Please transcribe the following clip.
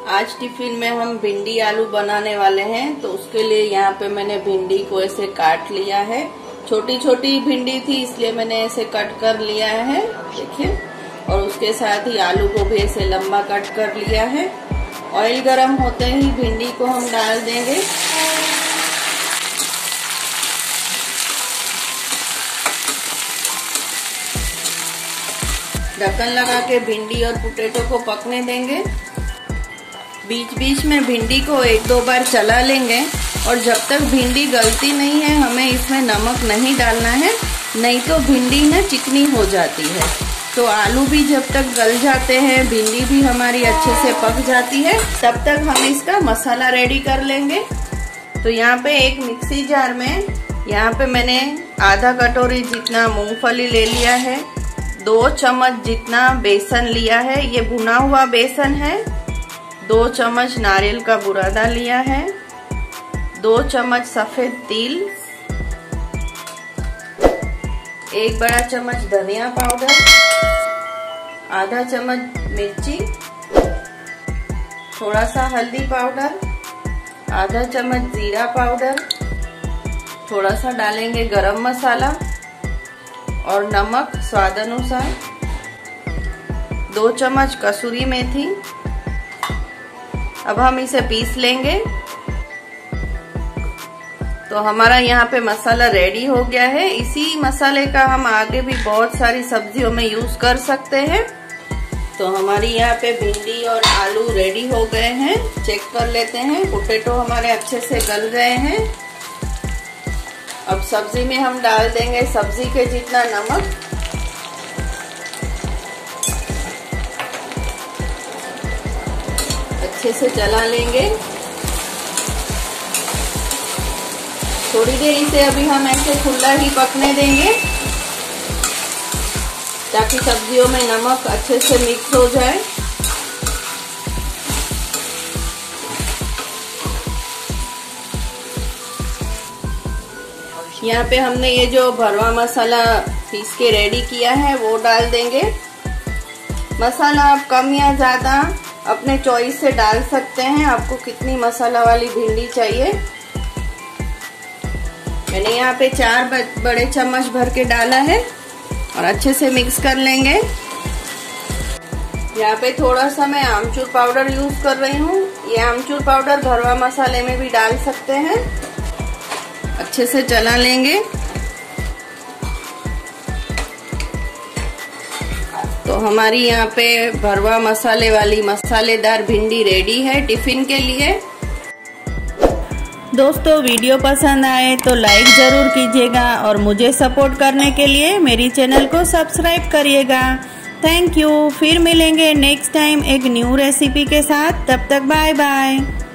आज टिफिन में हम भिंडी आलू बनाने वाले हैं, तो उसके लिए यहाँ पे मैंने भिंडी को ऐसे काट लिया है। छोटी छोटी भिंडी थी इसलिए मैंने ऐसे कट कर लिया है, देखिए। और उसके साथ ही आलू को भी ऐसे लंबा कट कर लिया है। ऑयल गरम होते ही भिंडी को हम डाल देंगे। ढक्कन लगा के भिंडी और पोटैटो को पकने देंगे। बीच बीच में भिंडी को 1-2 बार चला लेंगे और जब तक भिंडी गलती नहीं है हमें इसमें नमक नहीं डालना है, नहीं तो भिंडी ना चिकनी हो जाती है। तो आलू भी जब तक गल जाते हैं, भिंडी भी हमारी अच्छे से पक जाती है, तब तक हम इसका मसाला रेडी कर लेंगे। तो यहाँ पे एक मिक्सी जार में यहाँ पे मैंने आधा कटोरी जितना मूंगफली ले लिया है, 2 चम्मच जितना बेसन लिया है, ये भुना हुआ बेसन है। 2 चम्मच नारियल का बुरादा लिया है, 2 चम्मच सफेद तिल, 1 बड़ा चम्मच धनिया पाउडर, आधा चम्मच मिर्ची, थोड़ा सा हल्दी पाउडर, आधा चम्मच जीरा पाउडर, थोड़ा सा डालेंगे गरम मसाला और नमक स्वाद अनुसार, 2 चम्मच कसूरी मेथी। अब हम इसे पीस लेंगे। तो हमारा यहाँ पे मसाला रेडी हो गया है। इसी मसाले का हम आगे भी बहुत सारी सब्जियों में यूज कर सकते हैं। तो हमारी यहाँ पे भिंडी और आलू रेडी हो गए हैं। चेक कर लेते हैं। पोटैटो हमारे अच्छे से गल गए हैं। अब सब्जी में हम डाल देंगे सब्जी के जितना नमक, अच्छे से चला लेंगे। थोड़ी देर इसे अभी हम ऐसे खुला ही पकने देंगे ताकि सब्जियों में नमक अच्छे से मिक्स हो जाए। यहाँ पे हमने ये जो भरवा मसाला पीस के रेडी किया है वो डाल देंगे। मसाला आप कम या ज्यादा अपने चॉइस से डाल सकते हैं, आपको कितनी मसाला वाली भिंडी चाहिए। मैंने यहाँ पे 4 बड़े चम्मच भर के डाला है और अच्छे से मिक्स कर लेंगे। यहाँ पे थोड़ा सा मैं आमचूर पाउडर यूज कर रही हूँ। ये आमचूर पाउडर भरवा मसाले में भी डाल सकते हैं। अच्छे से चला लेंगे। तो हमारी यहाँ पे भरवा मसाले वाली मसालेदार भिंडी रेडी है टिफिन के लिए। दोस्तों वीडियो पसंद आए तो लाइक जरूर कीजिएगा और मुझे सपोर्ट करने के लिए मेरी चैनल को सब्सक्राइब करिएगा। Thank you. फिर मिलेंगे नेक्स्ट टाइम एक न्यू रेसिपी के साथ। तब तक बाय बाय।